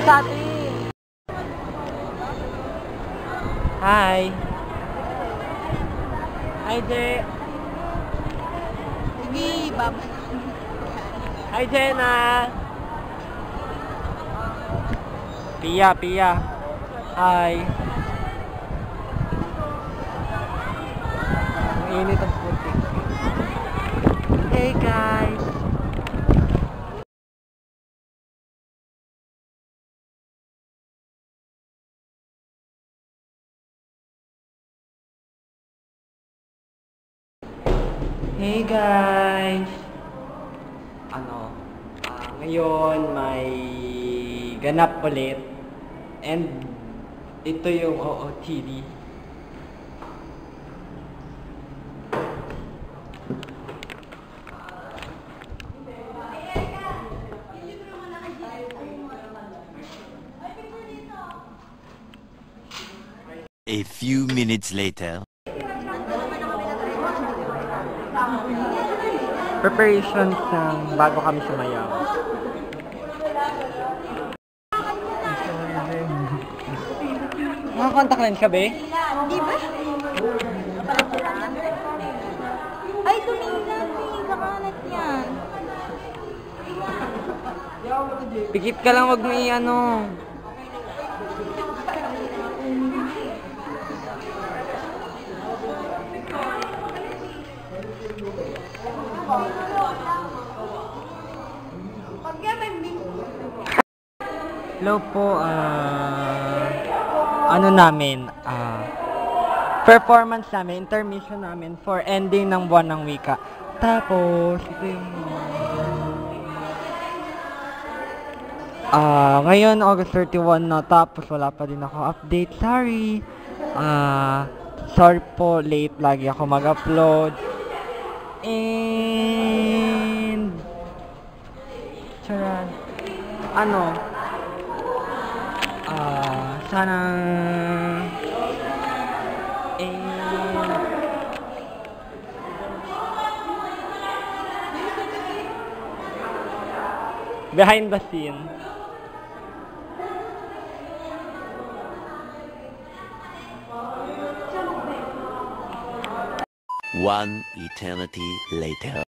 sa atin. Hi. Hi, Je. Sige, baba. Hi, Jenna. Pia. Hi. Ang init ang putik. Hey, guys. Hey guys! Ngayon may ganap ulit and ito yung OOTD. A few minutes later. Preparations ng bago kami sumayaw. Mga contact lens ka, be? Di ba? Ay, tumingin na. Kakalat yan. Pikit ka lang, wag mo i-ano. Hello po, performance namin, intermission namin for ending ng buwan ng wika. Tapos, ito yung ngayon, August 31 na, tapos wala pa din ako update. Sorry. Sorry po, late lagi ako mag-upload. And charan. Sana behind the scene. One eternity later.